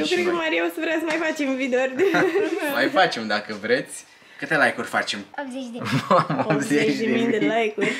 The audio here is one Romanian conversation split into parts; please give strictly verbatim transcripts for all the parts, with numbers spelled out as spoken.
și cred noi. că Maria o să vrea să mai facem videouri. Mai facem dacă vreți. Câte like-uri facem? optzeci de optzeci de mii de like-uri.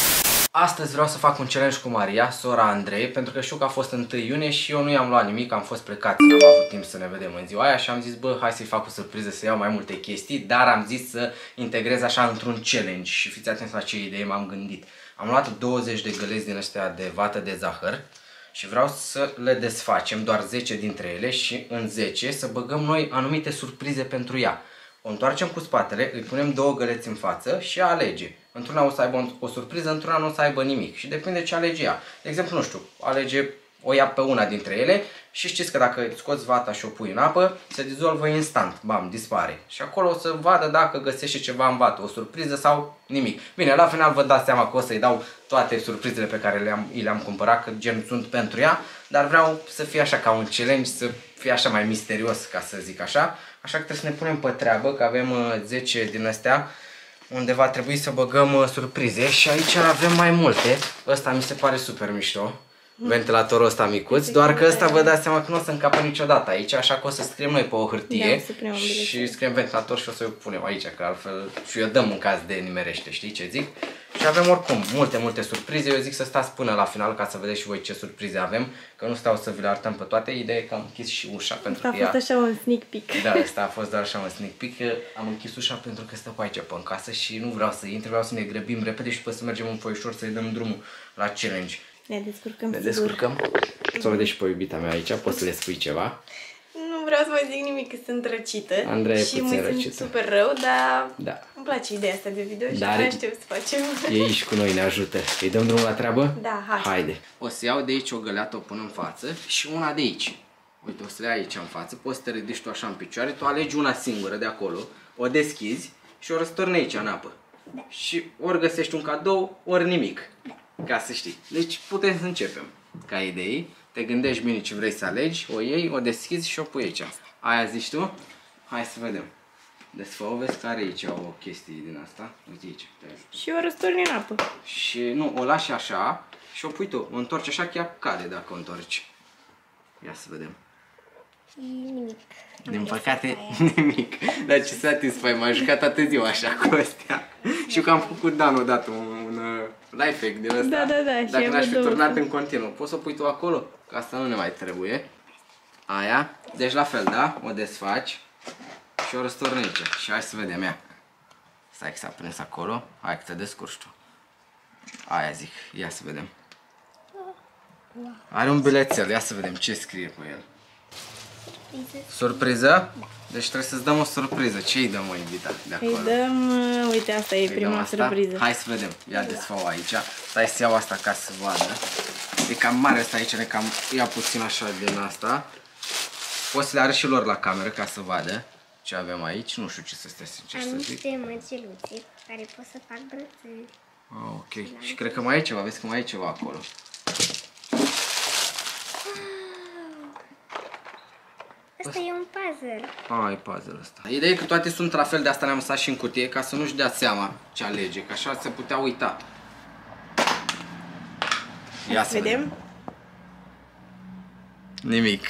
Astăzi vreau să fac un challenge cu Maria, sora Andrei, pentru că știu că a fost întâi iunie și eu nu i-am luat nimic, am fost plecat, n-am avut timp să ne vedem în ziua aia și am zis, bă, hai să-i fac o surpriză, să iau mai multe chestii, dar am zis să integrez așa într-un challenge și fiți atenți la ce idee m-am gândit. Am luat douăzeci de găleți din astea de vată de zahăr și vreau să le desfacem, doar zece dintre ele, și în zece să băgăm noi anumite surprize pentru ea. O întoarcem cu spatele, îi punem două găleți în față și ea alege. Într-una o să aibă o surpriză, într-una nu o să aibă nimic. Și depinde ce alege ea. De exemplu, nu știu, alege, o ia pe una dintre ele și știți că dacă scoți vata și o pui în apă, se dizolvă instant. Bam, dispare. Și acolo o să vadă dacă găsește ceva în vată, o surpriză sau nimic. Bine, la final vă dați seama că o să-i dau toate surprizele pe care le-am le-am cumpărat, că gen sunt pentru ea, dar vreau să fie așa ca un challenge, să fie așa mai misterios, ca să zic așa. Așa că trebuie să ne punem pe treabă, că avem zece din astea unde va trebui să băgăm uh, surprize și aici avem mai multe. Ăsta mi se pare super mișto, ventilatorul ăsta micuț, doar că ăsta vă dați seama că nu o să încapă niciodată aici, așa că o să scriem noi pe o hârtie da, și scriem ventilator și o să o punem aici, că altfel și eu dăm în caz de nimerește, știi ce zic? Și avem oricum multe, multe surprize, eu zic să stați până la final ca să vedeți și voi ce surprize avem, că nu stau să vi le arătăm pe toate, ideea e că am închis și ușa pentru asta că a fost ea... așa un sneak peek. Da, asta a fost doar așa un sneak peek, am închis ușa pentru că stă pe aici pe în casă și nu vreau să intre, vreau să ne grăbim repede și pe să mergem în foișor să-i dăm drumul la challenge. Ne descurcăm. Ne descurcăm? Să o vedeți și pe iubita mea aici, poți să le spui ceva? Nu vreau să mai zic nimic, că sunt răcită. Andrei e și puțin mă simt răcită. super rău, dar Da. îmi place ideea asta de video și Dar abia aștept să facem. E aici cu noi, ne ajută. Îi dăm drumul la treabă? Da, hai. Haide. O să iau de aici o găleată, o pun în față și una de aici. Uite, o să le ai aici în față, poți să te ridici tu așa în picioare, tu alegi una singură de acolo, o deschizi și o răstorni aici în apă. Da. Și ori găsești un cadou, ori nimic. Ca să știi. Deci putem să începem. Ca idei, te gândești bine ce vrei să alegi, o iei, o deschizi și o pui aici. Aia zici tu? Hai să vedem. Desfă, vezi că are aici o chestie din asta. Uite aici. Și o răstorni în apă. Și nu, o lași așa și o pui tu. O întorci așa că ea cade dacă o întorci. Ia să vedem. nimic. Din păcate, nimic. Dar ce satisfai, m-am jucat toată ziua așa cu astea. Și că am făcut Dan odată un, un life hack din ăsta. Da, da, da. Dacă și n-aș fi două. turnat în continuu, poți să o pui tu acolo? Că asta nu ne mai trebuie. Aia. Deci la fel, da? O desfaci și o răstorni aici. Și hai să vedem ea. Stai că s-a prins acolo. Hai că te descurci tu. Aia zic. Ia să vedem. Are un bilețel. Ia să vedem ce scrie pe el. Surpriză? Deci trebuie să-ți dăm o surpriză. Ce îi dăm, mă, invita de acolo? Îi dăm, uite, asta e Îi prima dăm asta? surpriză. Hai să vedem. Ia desfă-o aici. Stai să iau asta ca să vadă. E cam mare asta aici, ne cam ia puțin așa din asta. Poți să le arăți și lor la cameră ca să vadă ce avem aici. Nu știu ce să stea sincer să Am zic. niște măgeluțe care pot să fac brățări. Ah, ok. Și cred că mai e ceva. Vezi că mai e ceva acolo. Asta e un puzzle. Ah, e puzzle ăsta. Ideea e că toate sunt la fel, de asta le-am lăsat și în cutie, ca să nu-și dea seama ce alege, că așa se putea uita. Ia să vedem. Vedem? Nimic.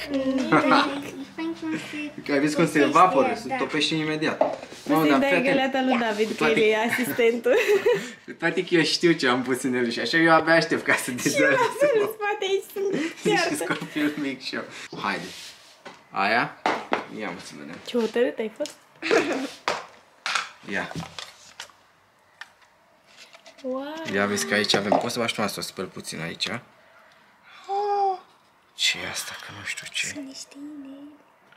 Că Că ai văzut cum se evaporă, se topește imediat. O să-i dai găleata lui David, că el e asistentul. Cu toate că eu știu ce am pus în el și așa eu abia aștept ca să dezolve. În spate aici sunt Și ceartă. copil mic și eu. Haide. Aia? Ia mă să vedem. Ce hotărât ai fost? Ia. Wow. Ia vezi că aici avem. Poți să bași tu asta, o spăl puțin aici. Ce e asta? Că nu știu ce. Sunt niște ineli.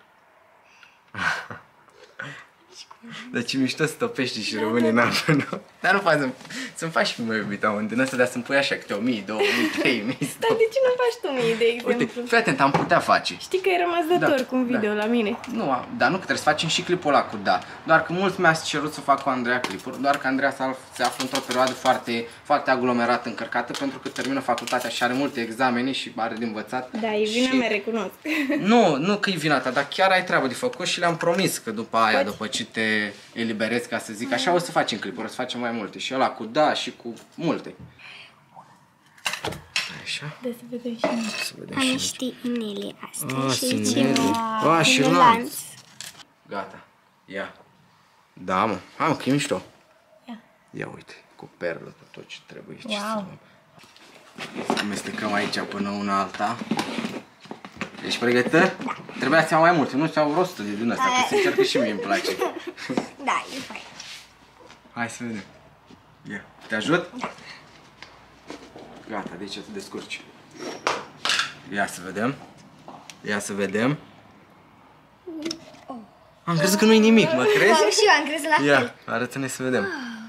Deci mișto să topești și rămâne în apă, nu? Dar nu faci să-mi faci și mă iubita un din ăsta, dar să-mi pui așa câte o mie, două mii, trei mii. Dar de ce nu faci tu mie, de exemplu? Uite, fii atent, am putea face. Știi că ai rămas dator Da, cu un video da. la mine. Nu, dar nu, că trebuie să facem și clipul ăla cu da. Doar că mulți mi-ați cerut să fac cu Andreea clipuri, doar că Andreea se află într-o perioadă foarte, foarte aglomerată, încărcată, pentru că termină facultatea și are multe examene și are de învățat. Da, e vina și... mea, recunosc. Nu, nu că e vina ta, dar chiar ai treabă de făcut și le-am promis că după aia, Poți? după ce te eliberezi, ca să zic așa, o să facem clipuri, o să facem mai multe. Și ăla cu da și cu multe. Așa. Da, să vedem și noi. Să vedem Am și niște inele astea Ah, și aici inele. e Ah, și un lanț. lanț. Gata. Ia. Da, mă. Hai, mă, că e mișto. Ia. Ia uite, cu perlă, cu tot ce trebuie. Ce Wow. să amestecăm aici până una alta. Ești pregătită? Da. Trebuia să iau mai mult, nu știu, rost de din ăsta, că sincer că și mie îmi place. Da, e fain. Hai să vedem. Ia. Te ajut? Da. Gata, deci te descurci. Ia să vedem. Ia să vedem. Am crezut că nu-i nimic, mă crezi? Am și eu am crezut la fel. Ia, arată-ne să vedem.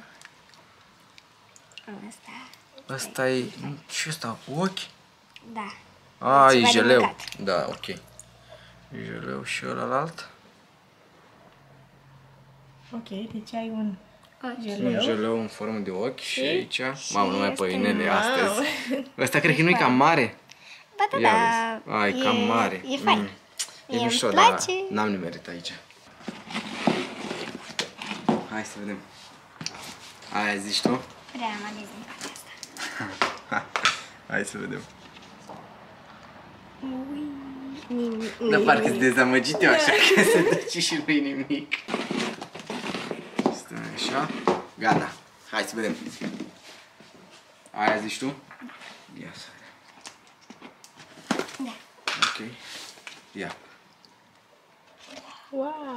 Asta. Ăsta e... Ce ăsta? Ochi? Da. A, e ceva de jeleu. mâncat. Da, ok. E jeleu și ălalt. Ok, deci ai un Ochi. Un jeleu. jeleu în formă de ochi și aici. Și Mamă, numai este păinele Wow. astăzi. Ăsta cred că nu-i cam mare. Ba da, Ia da. vezi. A, e cam mare. E fain. Mm. Mie E îmi mișto, dar place. n-am nimerit aici. Hai să vedem. Aia zici tu? Prea am ales din partea asta. Hai să vedem. Nimic. Dar parcă-ți dezamăgit eu așa că se duce și nu-i nimic. Stai așa. Gata. Hai să vedem. Aia zici tu? Ia să vedem. Da. Ok. Ia. Wow.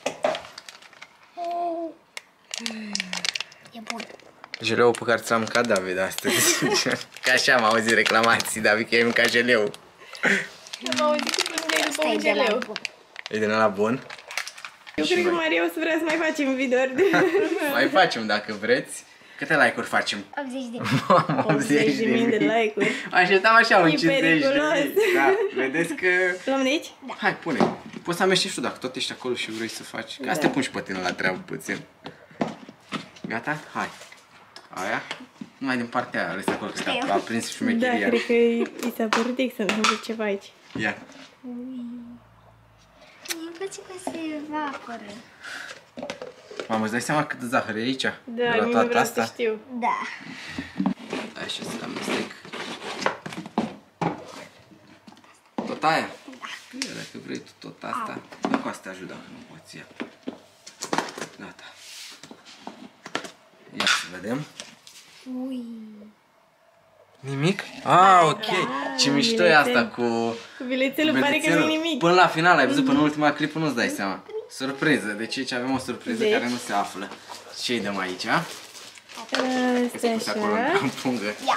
E bun. Jeleul pe care ți-l-am mâncat, David, astăzi. Că așa am auzit reclamații, David, că ai mâncat jeleu. Am auzit că prinde după Asta e un de la jeleu. bun. E din ăla bun? Eu cred că Maria o să vrea să mai facem videouri de Mai facem dacă vreți. Câte like-uri facem? optzeci de optzeci de mii de like-uri. Așteptam așa un E cincizeci de periculos. mii. Da, vedeți că... Luăm de aici? Hai, pune. Poți să amestești tu dacă tot ești acolo și vrei să faci. Ca să te pun și pe tine la treabă puțin. Gata? Hai. Aia. Numai din partea aia, lăsa acolo că Știu. a prins Da, șmecheria. cred că i i s-a părut că să întâmple ceva aici. Ia. Mie îmi place că se evaporă. Mamă, îți dai seama cât zahăr e aici? Da, De la mie toată vreau asta? să știu. Da. Hai și să-l amestec. Tot aia? Da. Ia, dacă vrei tu tot asta, dă cu asta ajut dacă nu poți ia. Gata. Ia să vedem. Ui. Nimic? Ah, ok. Ce mișto e asta bilețel. cu... Cu bilețelul pare că bilețelul. nu-i nimic. Până la final, ai văzut, până în ultima clipă nu-ți dai seama. Surpriză. Deci aici avem o surpriză Deci? care nu se află. Ce-i dăm aici? Asta Este pus acolo așa. în pungă. Ia.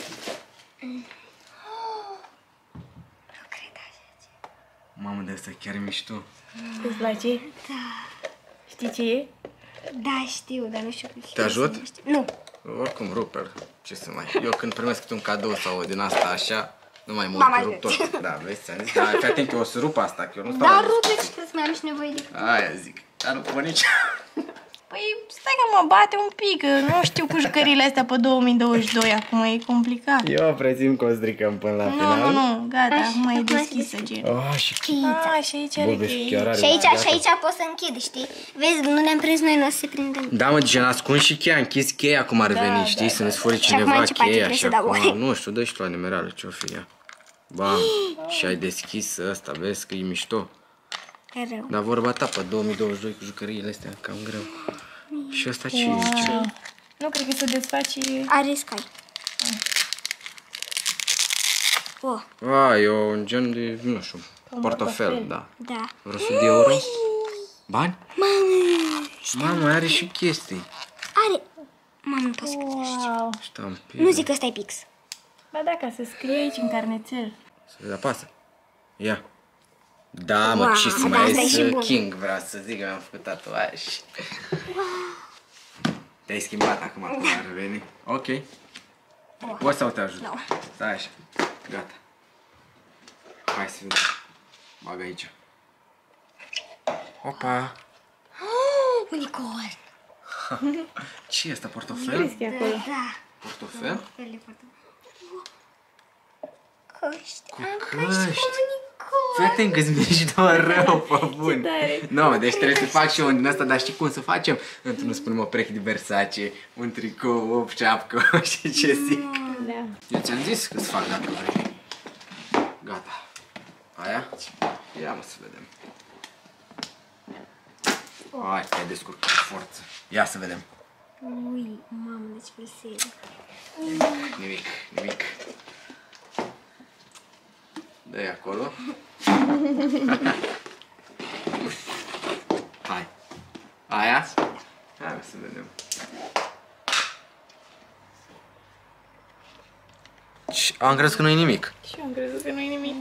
Nu cred așa. Mamă, de asta chiar e mișto. Îți place? Da. Știi ce e? Da, știu, dar nu știu cum Te ajut? se numește. Nu. Oricum, rupe-l. Ce să mai... Eu când primesc câte un cadou sau din asta așa, nu mai mult, Mama rup ajută. tot. Da, vezi, ți-am zis, dar fii atent, eu o să rup asta, că eu nu stau Dar la rupe discuții. și trebuie să mai am și nevoie de... Aia zic. Dar nu pun nici... Păi stai că mă bate un pic, că nu știu cu jucăriile astea pe două mii douăzeci și doi, acum e complicat. Eu prețim că o stricăm până la Nu, final. nu, nu, gata, acum e acum e deschisă gen. Oh, și... Cheia. Ah, și aici are Bă, vezi, cheii. chiar are... Și aici, gata. și aici poți să închid, știi? Vezi, nu ne-am prins noi, nu o să se prindă. Da, mă, gen ascund și cheia, închis cheia acum ar Da, veni, da, știi? da, Să ne sfuri Și acum cineva în ce parte cheia trebuie și să dau? acum... Nu știu, dă și tu la nimereală, ce-o fi ea. Bam, și ai deschis ăsta, vezi că e mișto. E rău. Dar vorba ta, pe două mii douăzeci și doi cu jucăriile astea, cam greu. Și ăsta ce e aici? Nu, cred că se desface... Are Sky. Oh, A, e un gen de, nu știu, portofel, da. da. Vreo o sută de euro? Bani? Mamă, are și chestii. Are... Mamă, nu pot să cred. Wow. Ștampile. Nu zic că ăsta e pix. Ba da, ca să scrie aici în carnețel. Să apasă. Ia. Da, mă, Wow, ce să da, mai asta e ies și bun. King, vreau să zic că mi-am făcut tatuaj. Te-ai schimbat acum, acum ar veni. Ok. Poți sau te ajut? Nu. Stai așa. Gata. Hai să vedem. Bag aici. Opa. Oh, unicorn. Ce e asta, Crezi portofel? că e acolo? Da. Portofel? Fel de foarte... Căști. Cu Am căști. căști cu unicorn. Fii atent că-ți miști doar rău, pe bun. tare. Nu, deci trebuie să fac și eu din asta, dar știi cum să facem? Într-un spunem o pereche de Versace, un tricou, o șapcă și ce zic. Da, Da. Eu ți-am zis că-ți fac dacă vrei. Gata. Aia? Ia mă să vedem. Hai, te-ai descurcat cu forță. Ia să vedem. Ui, mamă, deci frăsel. Nimic, nimic. Dă-i acolo. Hai. Aia? Hai să vedem. Am crezut că nu-i nimic. Și eu am crezut că nu-i nimic.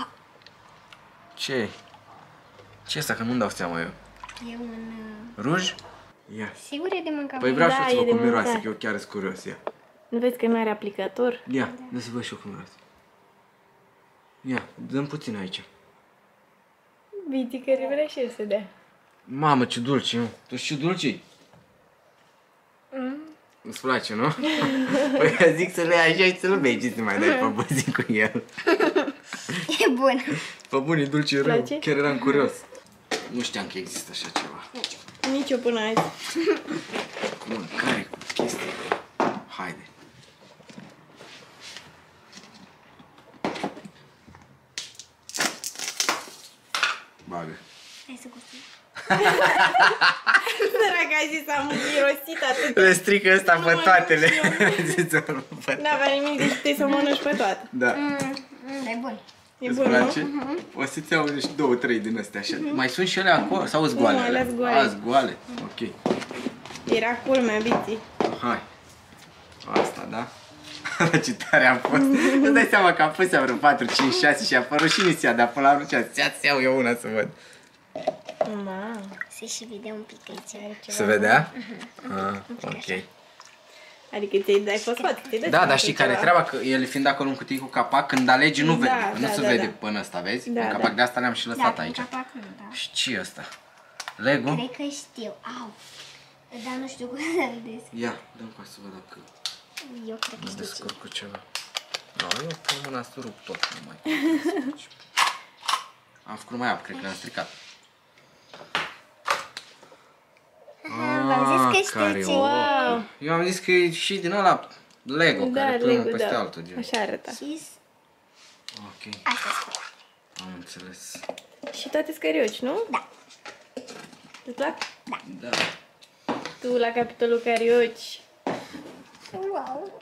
Ce? Ce asta? Că nu-mi dau seama eu. E un... Ruj? Ia. Sigur e de mâncare? Păi vreau Da, și eu să e văd de cum miroase, mâncare. că eu chiar sunt curios. Ia. Nu vezi că nu are aplicator? Ia, dă să văd și eu cum miroase. Ia, dăm puțin aici. Viti care vrea și el să dea. Mamă, ce dulce, nu? Tu știi ce dulce? Mm. Îți place, nu? Păi eu zic să le iei așa și să-l bei, ce să mai dai pe băzii cu el. E bun. Pe bune, e dulce rău, Place? chiar eram curios. Nu știam că există așa ceva. Nici eu până azi. Cu mâncare, cu chestii. Haide. Bagă. Hai să gustim. Săraca a zis, am mirosit atât. Le strică ăsta pe Nu, toatele. nu N-avea nimic, deci puteai să mănânci pe toate. Da. Mm, e bun. E Îți bun, place? nu? O să-ți iau deci două, trei din astea așa. Mai sunt și ele acolo? Sau sunt goale? Nu, alea alea? sunt goale. A, sunt goale. Ok. Era culmea, Viti. Hai. Asta, da? Ce tare am fost. Îți dai seama că am pus vreo patru, cinci, șase și a apărut și misia, dar până la urmă ce să iau eu una să văd. Mamă. Se și vede un pic aici. Se vedea? Ah, ok. Adică ți-ai dai fosfat, ți-ai dat Da, seama dar că știi e care ceva. treaba? Că el fiind acolo în cutie cu capac, când alegi nu Da, vede. Nu da, se da, vede da. până ăsta, vezi? Da, Un capac da. de asta le-am și lăsat Da, aici. capac nu, da. Și ce e ăsta? Lego? Cred că știu. Au. Dar nu știu cum să vedeți. Ia, dăm ca să văd dacă Eu cred că mă știu ce. descurc cu ceva. Nu, eu pe mâna să rup tot, nu mai. Am făcut numai apă, cred că le-am stricat. Aha, v-am zis că care știu ce. Wow. Eu am zis că e și din ăla Lego, Da, care pune Lego, peste da. altul. Gen. Așa arăta. Și Ok, asta spune. am înțeles. Și toate scarioci, nu? Da. Îți plac? Da. Tu la capitolul carioci. Wow.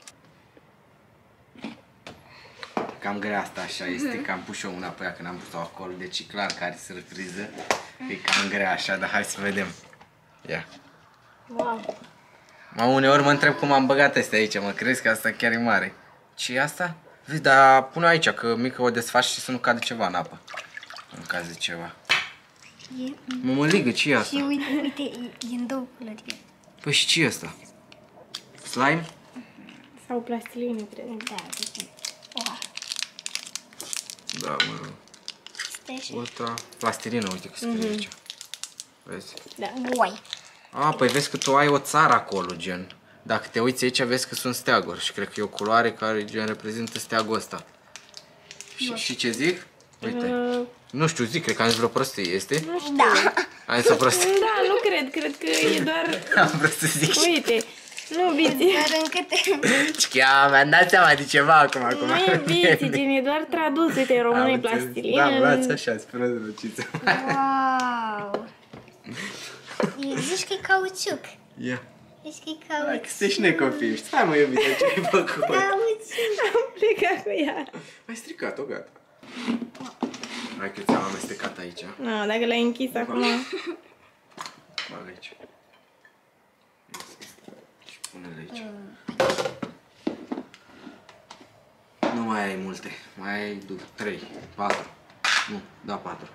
Cam grea asta așa este, că am pus și eu una pe ea când am pus-o acolo, deci e clar că are surpriză. E cam grea așa, dar hai să vedem. Ia. Wow. Mă, uneori mă întreb cum am băgat astea aici, mă crezi că asta chiar e mare. Ce e asta? Vezi, dar pune aici, că mică o desfaci și să nu cadă ceva în apă. În caz de ceva. E... Mă, mă ligă, ce e Și asta? uite, uite, e, e în două culori. Păi și ce e asta? Slime? Sau plastiline, cred. Da, deci... Wow. Da, mă rog. Stai și... Ultra plastilină, uite că scrie aici. Vezi? Da. Uai. A, păi vezi că tu ai o țară acolo, gen. Dacă te uiți aici, vezi că sunt steaguri și cred că e o culoare care, gen, reprezintă steagul ăsta. Și, și ce zic? Uite. Uh, Nu știu, zic, cred că am zis vreo prostie, este? nu știu. Da. Am zis o prostie. Da, nu cred. Cred că e doar... Am vrut să zic și... Uite. Nu, Viti. Dar în câte... Chiar mi-am dat seama de ceva acum, acum. Nu e Viti, gen, e doar tradus. Uite, în română e plastilină. Da, în- luați așa, speră de răciță. Wow. E, zici că e cauciuc. Ia. Zici că e Hai că cauciuc. sunteți necopii. Stai mă, iubite, ce-ai făcut? Cauciuc. Am plecat cu ea. Ai stricat-o, gata. Hai că ți-am amestecat aici. Nu, dacă l-ai închis acum... Bag aici. Și pune-le aici. Nu mai ai multe. Mai ai trei, patru. Nu, da, patru.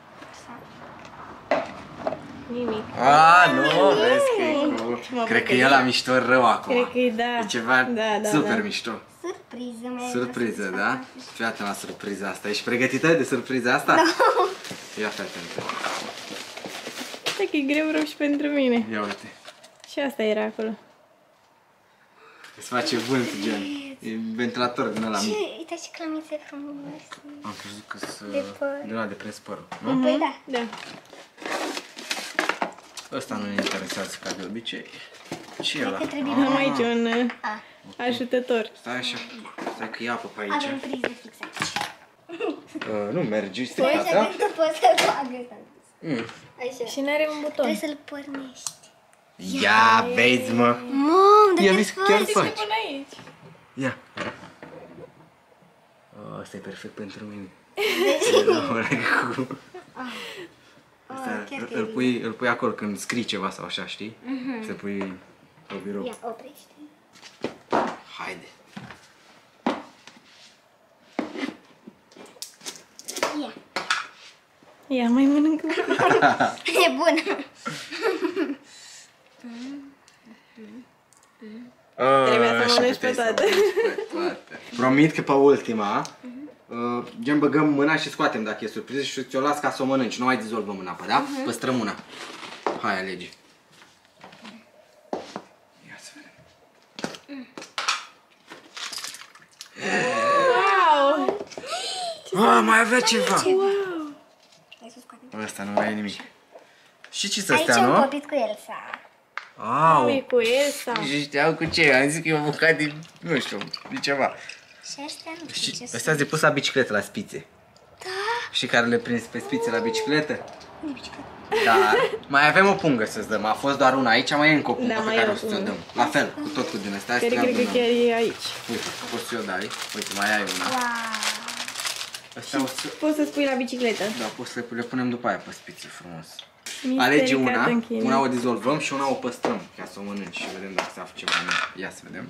Nimic. A, nu, vezi că e cu... mă Cred că bucur. e la mișto rău acum. Cred că e da. E ceva Da, da, super da. mișto. Surpriză. mai Surpriză, da? Fii atent la surpriza asta. Ești pregătită de surpriza asta? Da. Ia fii atentă. Stai că e greu rău și pentru mine. Ia uite. Și asta era acolo. Îți face vânt, gen. E ventilator din ăla Ce? mic. Uite ce clămițe frumoase. Am crezut că sunt De păr. din ăla de prins părul, nu? Păi da. Da. Ăsta nu ne interesează ca de obicei. ce e ăla? Am aici un A. ajutător. Stai așa. Stai că e apă pe aici. Avem priză fix aici. Uh, nu merge, stai Așa asta. că tu poți să-l bagă. Mm. Așa. Și n-are un buton. Trebuie să-l pornești. Ia, vezi, mă. Mam, Ia, de vezi că chiar faci. Până aici. Ia. Oh, asta e perfect pentru mine. Asta, îl, îl, pui, îl pui acolo când scrii ceva sau așa, știi? Să pui pe birou. Ia, oprește. Haide. Ia. Ia, mai mănâncă. E bună. Trebuia să și mănânci puteai pe să toate. mănânci pe toate. Promit că pe ultima, uh, gen băgăm mâna și scoatem dacă e surpriză și ți-o las ca să o mănânci. Nu mai dizolvăm în apă, da? Păstrăm mâna. Hai, alege. Ia să vedem. Wow! Ah, mai avea ceva. Wow! Hai să scoatem. Ăsta nu mai e nimic. Și ce să Aici stea, am nu? copit cu Elsa. Au! E cu Elsa. Și știau cu ce? Am zis că e o bucată din, nu știu, de ceva. Și ăștia nu știu Și ce ăstea de pus la bicicletă, la spițe. Da. Și care le prins pe spițe la bicicletă? De bicicletă. Da. Mai avem o pungă să-ți dăm. A fost doar una aici, mai e încă o pungă Da, pe mai care e o o să ți-o pungă. dăm. La fel, cu tot cu din astea. Care să cred că le-adunăm. chiar e aici. Uite, poți să o dai. Uite, mai ai una. Wow. Astea o să... Poți să spui la bicicletă. Da, poți să le punem după aia pe spițe frumos. Mistericat Alege una, în China. una o dizolvăm și una o păstrăm ca să o mănânci și vedem dacă se află ceva în ea. Ia să vedem.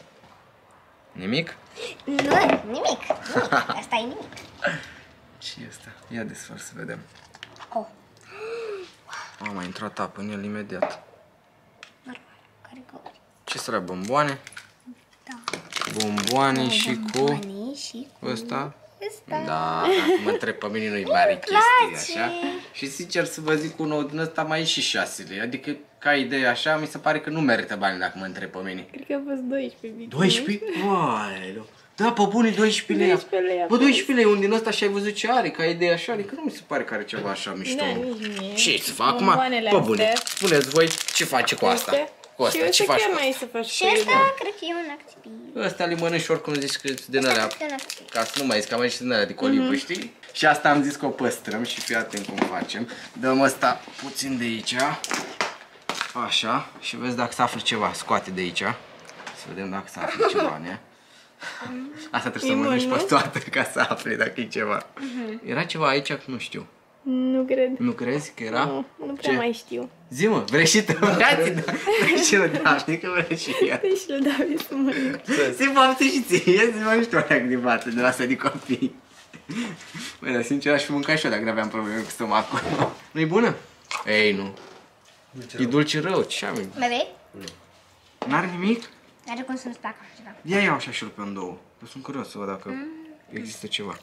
Nimic? Nu, nimic. Nimic. Asta e nimic. Ce e asta? Ia desfăr să vedem. Oh. A, mai intrat apă în el imediat. Normal. Care găuri? Ce să le bomboane? Da. Bomboane și cu Bomboane și cu ăsta? ăsta. Da, dacă mă întreb pe mine nu-i mare chestie, așa. Și sincer să vă zic, unul din ăsta mai e și șase lei. Adică, ca idee așa, mi se pare că nu merită bani dacă mă întreb pe mine. Cred că a fost doisprezece bicini. doisprezece? Uai, da, pe bune, doisprezece lei. doisprezece lei a Bă, doisprezece lei, un din ăsta și ai văzut ce are, ca idee așa, adică nu mi se pare că are ceva așa mișto. Da, nici mie. Ce să fac acum? Bomboanele Pe bune, astea. spuneți voi ce face cu asta. Astea. Cu asta, Și ce ăsta faci chiar cu mai asta? e să faci Și cu el. ăsta cred că e un activ. Ăsta le mănânci oricum zici că din alea, E un activ. ca să nu mai zici că am și din alea de colivă, știi? Și asta am zis că o păstrăm și fii atent cum facem. Dăm ăsta puțin de aici. Așa, și vezi dacă se află ceva. Scoate de aici. Să vedem dacă se află ceva, ne? Asta trebuie să E mănânci bun, pe nu? toată ca să afli dacă e ceva. Era ceva aici, nu știu. Nu cred. Nu crezi că era? Nu, nu prea Ce? mai știu. Zi mă, vrei și tu? Vrei și tu, da, știi că vrei și ea. Deci le dau eu să mănânc. Zi poftă și ție, zi mă, nu știu alea de bată de la asta de copii. Băi, dar sincer aș fi mâncat și eu dacă n-aveam probleme cu stomacul. Nu-i bună? Ei, nu. E dulce rău, ce am? Mai vrei? N-are nimic? Are cum să-mi placă ceva. Ia iau așa și-l pe în două. Eu sunt curios să văd dacă există ceva.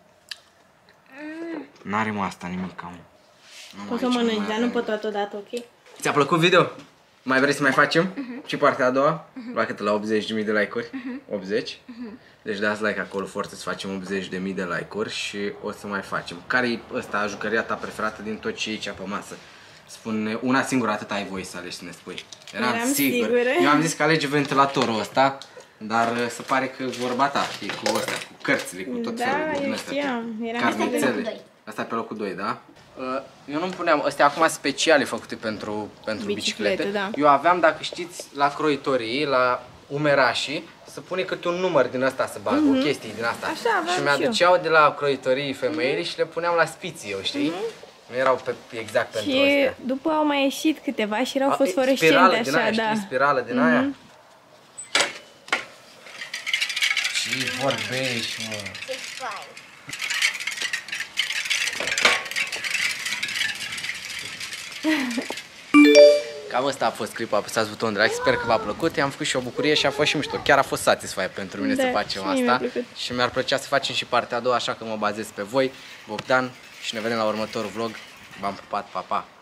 N-are mă asta nimic cam. Poți să mănânci, dar nu pot totodată, ok? Ți-a plăcut video? Mai vrei să mai facem? Uh-huh. Și partea a doua? Uh-huh. La cât? La optzeci de mii de like-uri? Uh-huh. optzeci? Uh-huh. Deci dați like acolo, forță să facem optzeci de mii de like-uri și o să mai facem. Care-i ăsta, jucăria ta preferată din tot ce e aici pe masă? Spune una singură, atât ai voie să alegi să ne spui. Eram, Eram sigur. sigură. Eu am zis că alege ventilatorul ăsta, dar se pare că vorba ta e cu ăstea, cu cărțile, cu tot Da, felul din eu astea, știam. Eram carnițele. sigură. Asta e pe locul doi, da? Eu nu puneam, astea acum speciale făcute pentru, pentru Biciclete, biciclete. da. Eu aveam, dacă știți, la croitorii, la umerașii, să pune câte un număr din asta să bag, Mhm. o chestie din asta. Așa aveam și și mi-aduceau de la croitorii femeile și le puneam la spiții, eu știi? Nu erau pe, exact pentru Și astea. după au mai ieșit câteva și erau A, fosforescente spirală din așa, aia, da. știi? Spirală din aia. Ce vorbești, mă? Ce fain. Cam asta a fost clipul, apăsați butonul de like, sper că v-a plăcut, i-am făcut și o bucurie și a fost și mișto. Chiar a fost satisfy pentru mine Da, să facem și mie mi-a asta plăcut. și mi-ar plăcea să facem și partea a doua, așa că mă bazez pe voi, Bogdan, și ne vedem la următorul vlog. V-am pupat, pa, pa!